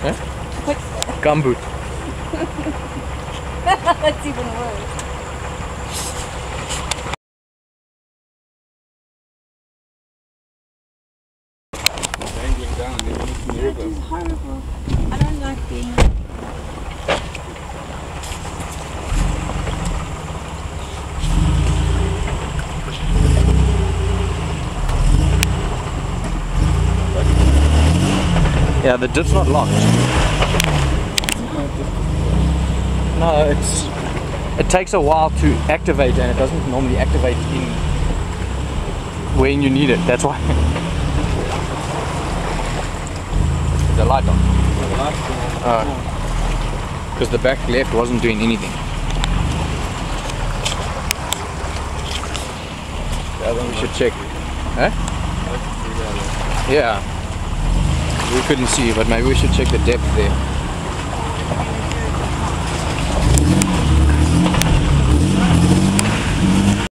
Huh? Quick. Gumboot. That's even worse. Dangling down, That is horrible. I don't like being... Yeah, the dip's not locked. No, it takes a while to activate, and it doesn't normally activate in when you need it. That's why. The light on. Because the back left wasn't doing anything. We should check. Huh? Yeah. We couldn't see, but maybe we should check the depth there.